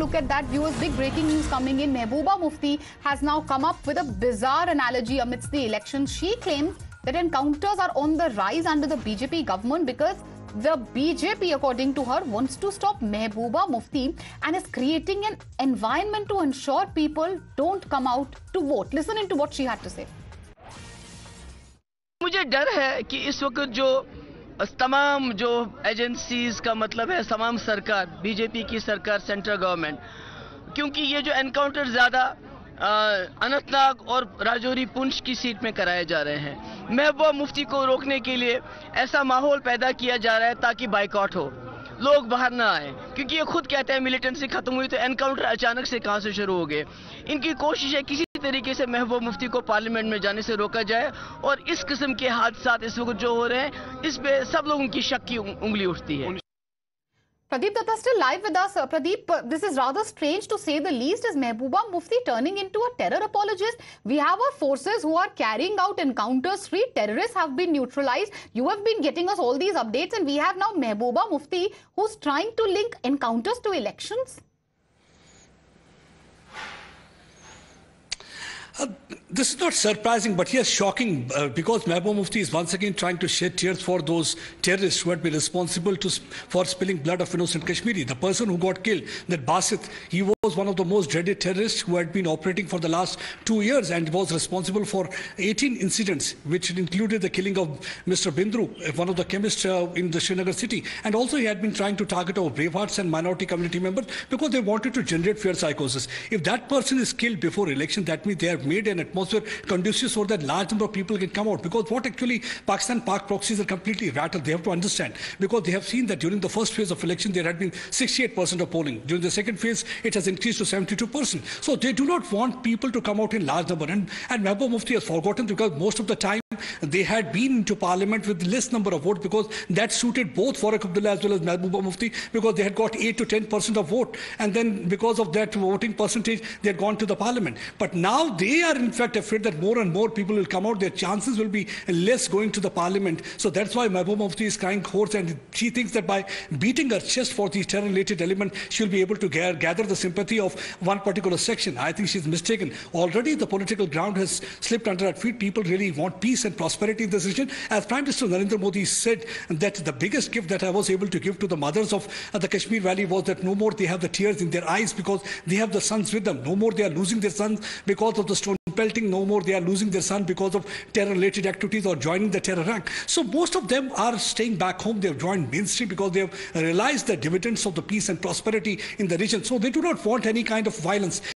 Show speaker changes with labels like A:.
A: look at that, viewers, big breaking news coming in. Mehbooba Mufti has now come up with a bizarre analogy amidst the elections. She claims that encounters are on the rise under the BJP government because the BJP, according to her, wants to stop Mehbooba Mufti and is creating an environment to ensure people don't come out to vote. Listen into what she had to say.
B: मुझे डर है कि इस वक्त जो तमाम जो agencies का मतलब है तमाम सरकार, बीजेपी की सरकार, सेंट्रल गवर्नमेंट, क्योंकि ये जो एनकाउंटर ज़्यादा अनंतनाग और राजौरी पुंछ की सीट में कराए जा रहे हैं, महबूबा मुफ्ती को रोकने के लिए ऐसा माहौल पैदा किया जा रहा है ताकि बाइकआउट हो, लोग बाहर ना आए, क्योंकि ये खुद कहते हैं मिलिटेंसी खत्म हुई तो एनकाउंटर अचानक से कहां से शुरू हो गए। इनकी कोशिश है किसी तरीके से महबूबा मुफ्ती को पार्लियामेंट में जाने से रोका जाए, और इस किस्म के हादसात इस वक्त जो हो रहे हैं इस पे सब लोगों की शक की उंगली उठती है।
A: Pradeep Datta still live with us. Pradeep, this is rather strange to say the least. Is Mehbooba Mufti turning into a terror apologist? We have our forces who are carrying out encounters. 3 terrorists have been neutralized. You have been getting us all these updates, and we have now Mehbooba Mufti who's trying to link encounters to elections.
C: This is not surprising, but yes, shocking, because Mehbooba Mufti is once again trying to shed tears for those terrorists who had been responsible for spilling blood of innocent Kashmiri. The person who got killed, that Basit, he was one of the most dreaded terrorists who had been operating for the last 2 years and was responsible for 18 incidents, which included the killing of Mr. Bindru, one of the chemists in the Srinagar city. And also he had been trying to target our brave hearts and minority community members because they wanted to generate fear psychosis. If that person is killed before election, that means they have made an atmosphere conducive so that large number of people can come out. Because what actually Pakistan Pak proxies are completely rattled. They have to understand, because they have seen that during the first phase of election there had been 68% of polling. During the second phase it has increased to 72%. So they do not want people to come out in large number. And Mehbooba Mufti has forgotten, because most of the time they had been into parliament with less number of votes, because that suited both Farooq Abdullah as well as Mehbooba Mufti, because they had got 8 to 10% of vote, and then because of that voting percentage they had gone to the parliament. But now they are in fact afraid that more and more people will come out, their chances will be less going to the parliament. So that's why Mehbooba Mufti is crying hoarse, and she thinks that by beating her chest for the terror-related element, she'll be able to gather the sympathy of one particular section. I think she's mistaken. Already the political ground has slipped under her feet. People really want peace and prosperity in this region. As Prime Minister Narendra Modi said, that the biggest gift that I was able to give to the mothers of the Kashmir Valley was that no more they have the tears in their eyes because they have the sons with them. No more they are losing their sons because of the stone pelting. No more they are losing their son because of terror-related activities or joining the terror rank. So most of them are staying back home. They have joined mainstream because they have realized the dividends of the peace and prosperity in the region. So they do not want any kind of violence.